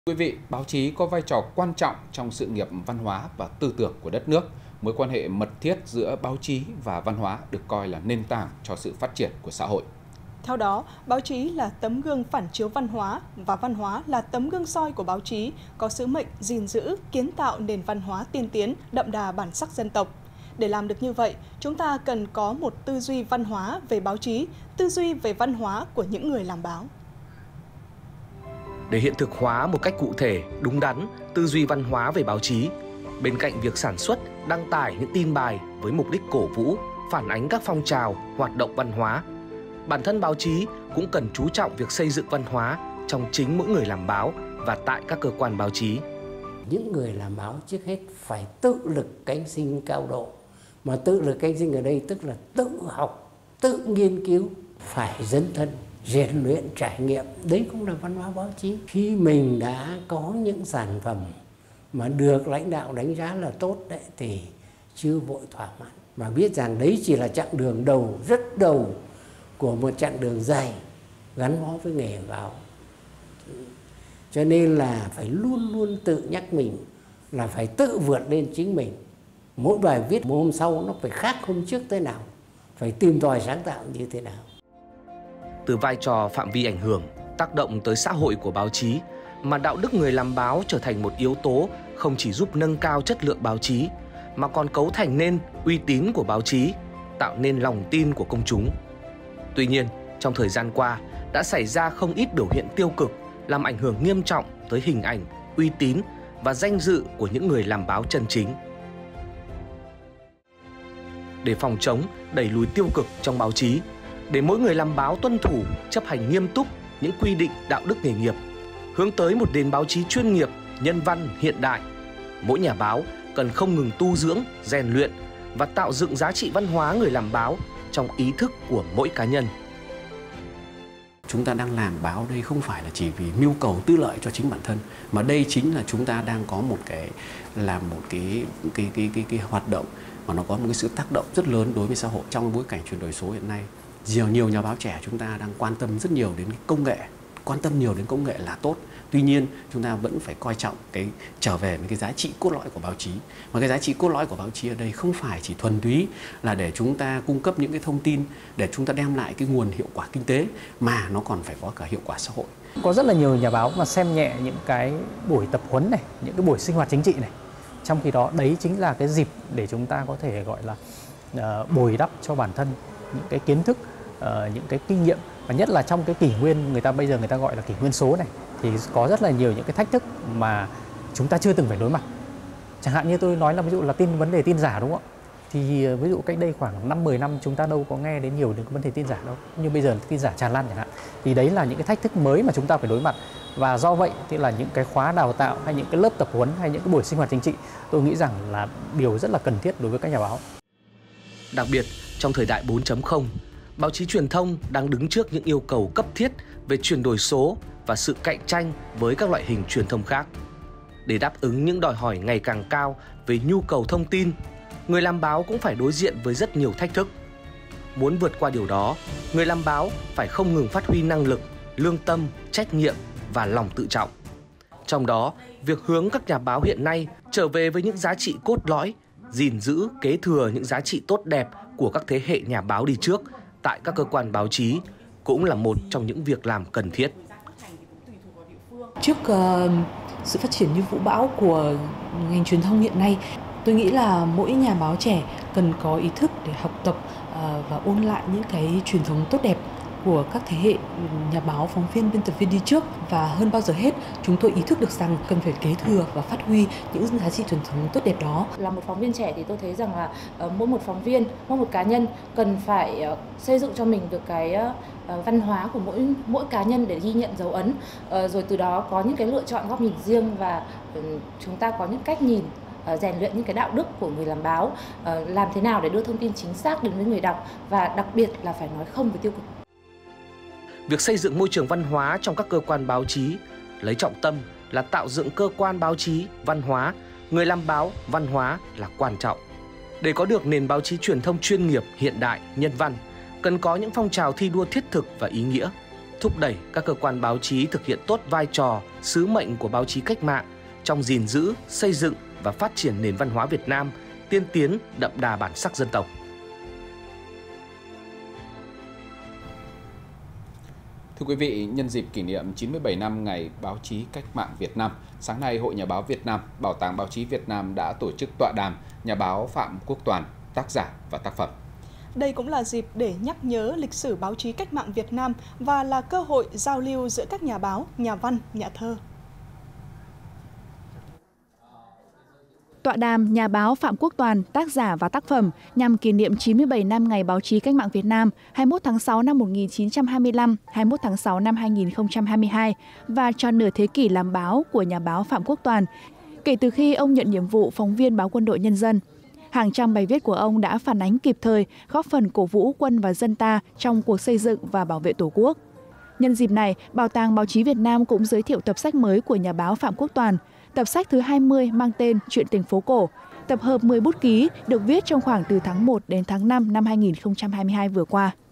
Quý vị, báo chí có vai trò quan trọng trong sự nghiệp văn hóa và tư tưởng của đất nước. Mối quan hệ mật thiết giữa báo chí và văn hóa được coi là nền tảng cho sự phát triển của xã hội. Theo đó, báo chí là tấm gương phản chiếu văn hóa và văn hóa là tấm gương soi của báo chí, có sứ mệnh gìn giữ, kiến tạo nền văn hóa tiên tiến, đậm đà bản sắc dân tộc. Để làm được như vậy, chúng ta cần có một tư duy văn hóa về báo chí, tư duy về văn hóa của những người làm báo. Để hiện thực hóa một cách cụ thể, đúng đắn, tư duy văn hóa về báo chí, bên cạnh việc sản xuất, đăng tải những tin bài với mục đích cổ vũ, phản ánh các phong trào, hoạt động văn hóa, bản thân báo chí cũng cần chú trọng việc xây dựng văn hóa trong chính mỗi người làm báo và tại các cơ quan báo chí. Những người làm báo trước hết phải tự lực cánh sinh cao độ. Mà tự lực cánh sinh ở đây tức là tự học, tự nghiên cứu, phải dấn thân, rèn luyện, trải nghiệm. Đấy cũng là văn hóa báo chí. Khi mình đã có những sản phẩm mà được lãnh đạo đánh giá là tốt đấy thì chưa vội thỏa mãn. Mà biết rằng đấy chỉ là chặng đường đầu, rất đầu của một chặng đường dài gắn bó với nghề báo. Cho nên là phải luôn luôn tự nhắc mình là phải tự vượt lên chính mình. Mỗi bài viết một hôm sau nó phải khác hôm trước thế nào, phải tìm tòi sáng tạo như thế nào. Từ vai trò phạm vi ảnh hưởng, tác động tới xã hội của báo chí, mà đạo đức người làm báo trở thành một yếu tố không chỉ giúp nâng cao chất lượng báo chí, mà còn cấu thành nên uy tín của báo chí, tạo nên lòng tin của công chúng. Tuy nhiên, trong thời gian qua, đã xảy ra không ít biểu hiện tiêu cực, làm ảnh hưởng nghiêm trọng tới hình ảnh, uy tín và danh dự của những người làm báo chân chính. Để phòng chống, đẩy lùi tiêu cực trong báo chí, để mỗi người làm báo tuân thủ, chấp hành nghiêm túc những quy định đạo đức nghề nghiệp, hướng tới một nền báo chí chuyên nghiệp, nhân văn, hiện đại, mỗi nhà báo cần không ngừng tu dưỡng, rèn luyện và tạo dựng giá trị văn hóa người làm báo trong ý thức của mỗi cá nhân. Chúng ta đang làm báo đây không phải là chỉ vì mưu cầu tư lợi cho chính bản thân, mà đây chính là chúng ta đang có một cái hoạt động mà nó có một cái sự tác động rất lớn đối với xã hội. Trong bối cảnh chuyển đổi số hiện nay, nhiều nhà báo trẻ chúng ta đang quan tâm rất nhiều đến công nghệ, quan tâm nhiều đến công nghệ là tốt. Tuy nhiên chúng ta vẫn phải coi trọng trở về với cái giá trị cốt lõi của báo chí. Mà cái giá trị cốt lõi của báo chí ở đây không phải chỉ thuần túy là để chúng ta cung cấp những cái thông tin, để chúng ta đem lại cái nguồn hiệu quả kinh tế, mà nó còn phải có cả hiệu quả xã hội. Có rất là nhiều nhà báo mà xem nhẹ những cái buổi tập huấn này, những cái buổi sinh hoạt chính trị này. Trong khi đó đấy chính là cái dịp để chúng ta có thể gọi là bồi đắp cho bản thân những cái kiến thức, những cái kinh nghiệm, và nhất là trong cái kỷ nguyên bây giờ người ta gọi là kỷ nguyên số này, thì có rất là nhiều những cái thách thức mà chúng ta chưa từng phải đối mặt. Chẳng hạn như tôi nói là ví dụ là vấn đề tin giả, đúng không ạ? Thì ví dụ cách đây khoảng 5-10 năm chúng ta đâu có nghe đến nhiều đến cái vấn đề tin giả đâu. Nhưng bây giờ tin giả tràn lan chẳng hạn. Thì đấy là những cái thách thức mới mà chúng ta phải đối mặt. Và do vậy thì là những cái khóa đào tạo hay những cái lớp tập huấn hay những cái buổi sinh hoạt chính trị, tôi nghĩ rằng là điều rất là cần thiết đối với các nhà báo. Đặc biệt trong thời đại 4.0, báo chí truyền thông đang đứng trước những yêu cầu cấp thiết về chuyển đổi số và sự cạnh tranh với các loại hình truyền thông khác. Để đáp ứng những đòi hỏi ngày càng cao về nhu cầu thông tin, người làm báo cũng phải đối diện với rất nhiều thách thức. Muốn vượt qua điều đó, người làm báo phải không ngừng phát huy năng lực, lương tâm, trách nhiệm và lòng tự trọng. Trong đó, việc hướng các nhà báo hiện nay trở về với những giá trị cốt lõi, gìn giữ, kế thừa những giá trị tốt đẹp của các thế hệ nhà báo đi trước tại các cơ quan báo chí cũng là một trong những việc làm cần thiết. Trước sự phát triển như vũ bão của ngành truyền thông hiện nay, tôi nghĩ là mỗi nhà báo trẻ cần có ý thức để học tập và ôn lại những cái truyền thống tốt đẹp của các thế hệ nhà báo, phóng viên, biên tập viên đi trước. Và hơn bao giờ hết, chúng tôi ý thức được rằng cần phải kế thừa và phát huy những giá trị truyền thống tốt đẹp đó. Là một phóng viên trẻ thì tôi thấy rằng là mỗi một phóng viên, mỗi một cá nhân cần phải xây dựng cho mình được cái văn hóa của mỗi cá nhân để ghi nhận dấu ấn, rồi từ đó có những cái lựa chọn góc nhìn riêng, và chúng ta có những cách nhìn, rèn luyện những cái đạo đức của người làm báo, làm thế nào để đưa thông tin chính xác đến với người đọc, và đặc biệt là phải nói không với tiêu cực. Việc xây dựng môi trường văn hóa trong các cơ quan báo chí lấy trọng tâm là tạo dựng cơ quan báo chí văn hóa, người làm báo văn hóa là quan trọng. Để có được nền báo chí truyền thông chuyên nghiệp, hiện đại, nhân văn, cần có những phong trào thi đua thiết thực và ý nghĩa. thúc đẩy các cơ quan báo chí thực hiện tốt vai trò, sứ mệnh của báo chí cách mạng trong gìn giữ, xây dựng và phát triển nền văn hóa Việt Nam tiên tiến, đậm đà bản sắc dân tộc. Thưa quý vị, nhân dịp kỷ niệm 97 năm Ngày Báo chí Cách mạng Việt Nam, sáng nay Hội Nhà báo Việt Nam, Bảo tàng Báo chí Việt Nam đã tổ chức tọa đàm nhà báo Phạm Quốc Toàn, tác giả và tác phẩm. Đây cũng là dịp để nhắc nhớ lịch sử báo chí cách mạng Việt Nam và là cơ hội giao lưu giữa các nhà báo, nhà văn, nhà thơ. Tọa đàm nhà báo Phạm Quốc Toàn, tác giả và tác phẩm nhằm kỷ niệm 97 năm Ngày Báo chí Cách mạng Việt Nam 21 tháng 6 năm 1925, 21 tháng 6 năm 2022 và tròn nửa thế kỷ làm báo của nhà báo Phạm Quốc Toàn kể từ khi ông nhận nhiệm vụ phóng viên báo Quân đội Nhân dân. Hàng trăm bài viết của ông đã phản ánh kịp thời, góp phần cổ vũ quân và dân ta trong cuộc xây dựng và bảo vệ Tổ quốc. Nhân dịp này, Bảo tàng Báo chí Việt Nam cũng giới thiệu tập sách mới của nhà báo Phạm Quốc Toàn. Tập sách thứ 20 mang tên Chuyện tình phố cổ, tập hợp 10 bút ký được viết trong khoảng từ tháng 1 đến tháng 5 năm 2022 vừa qua.